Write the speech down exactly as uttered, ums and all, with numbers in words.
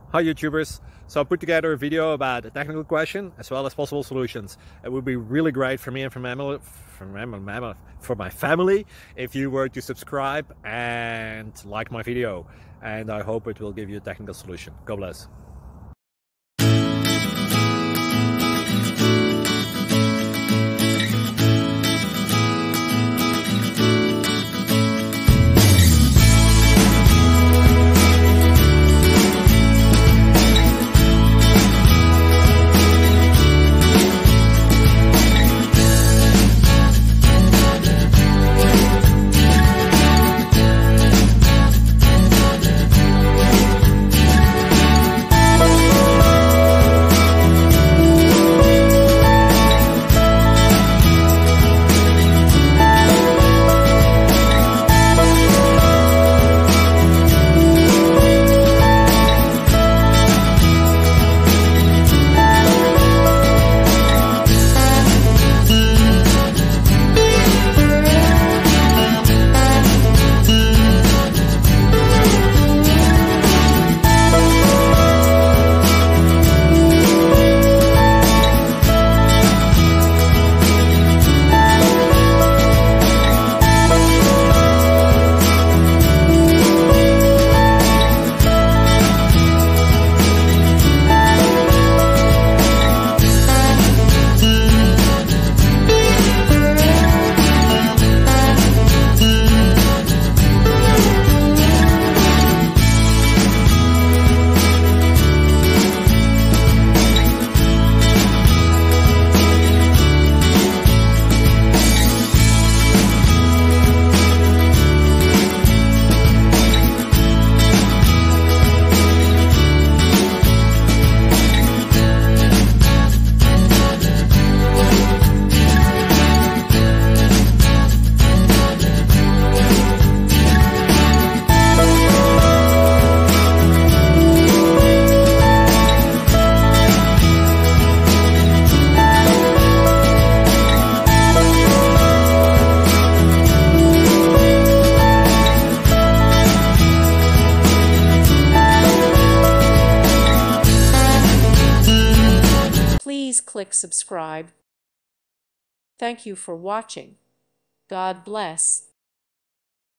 Hi YouTubers. So I put together a video about a technical question as well as possible solutions. It would be really great for me and for my, for my, for my family if you were to subscribe and like my video. And I hope it will give you a technical solution. God bless. Please click subscribe. Thank you for watching. God bless.